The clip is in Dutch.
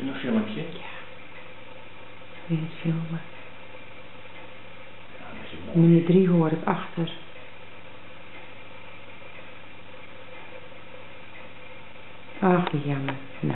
Een filmpje? Ja. Weer het filmen. Ja, dat is mooi. Nummer 3 hoor ik achter. Ach, jammer. Nou.